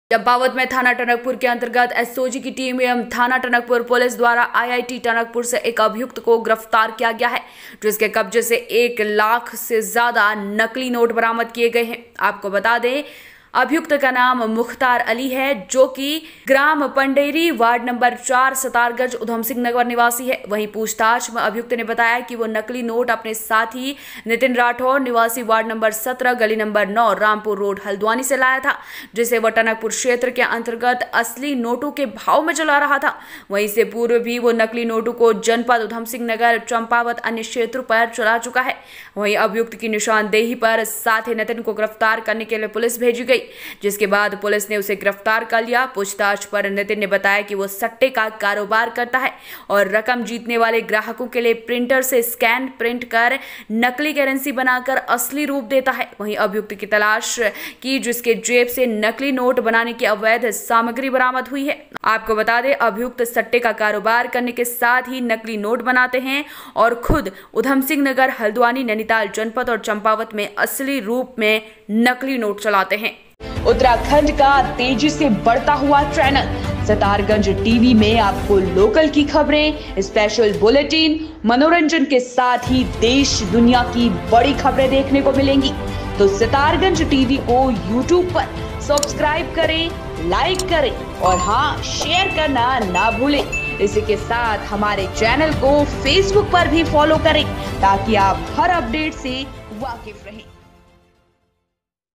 चंपावत में थाना टनकपुर के अंतर्गत एसओजी की टीम एवं थाना टनकपुर पुलिस द्वारा आईआईट टनकपुर से एक अभियुक्त को गिरफ्तार किया गया है, जिसके कब्जे से 1 लाख से ज्यादा नकली नोट बरामद किए गए हैं। आपको बता दें, अभियुक्त का नाम मुख्तार अली है, जो कि ग्राम पंडेरी वार्ड नंबर 4 सितारगंज उधम सिंह नगर निवासी है। वहीं पूछताछ में अभियुक्त ने बताया कि वो नकली नोट अपने साथी नितिन राठौर निवासी वार्ड नंबर 17 गली नंबर 9 रामपुर रोड हल्द्वानी से लाया था, जिसे वह टनकपुर क्षेत्र के अंतर्गत असली नोटों के भाव में चला रहा था। वहीं से पूर्व भी वो नकली नोटों को जनपद उधम सिंह नगर, चंपावत अन्य क्षेत्रों पर चला चुका है। वहीं अभियुक्त की निशानदेही पर साथी नितिन को गिरफ्तार करने के लिए पुलिस भेजी गई, जिसके बाद पुलिस ने उसे गिरफ्तार कर लिया। पूछताछ पर नितिन ने बताया कि वो सट्टे का कारोबार करता है और रकम जीतने वाले ग्राहकों के लिए प्रिंटर से स्कैन प्रिंट कर नकली करेंसी बनाकर असली रूप देता है। वहीं अभियुक्त की तलाश की, जिसके जेब से नकली नोट बनाने की अवैध सामग्री बरामद हुई है। आपको बता दें, अभियुक्त सट्टे का कारोबार करने के साथ ही नकली नोट बनाते हैं और खुद उधम सिंह नगर, हल्द्वानी, नैनीताल जनपद और चंपावत में असली रूप में नकली नोट चलाते हैं। उत्तराखंड का तेजी से बढ़ता हुआ चैनल सितारगंज टीवी में आपको लोकल की खबरें, स्पेशल बुलेटिन, मनोरंजन के साथ ही देश दुनिया की बड़ी खबरें देखने को मिलेंगी। तो सितारगंज टीवी को यूट्यूब पर सब्सक्राइब करें, लाइक करें और हाँ, शेयर करना ना भूलें। इसी के साथ हमारे चैनल को फेसबुक पर भी फॉलो करें, ताकि आप हर अपडेट से वाकिफ रहें।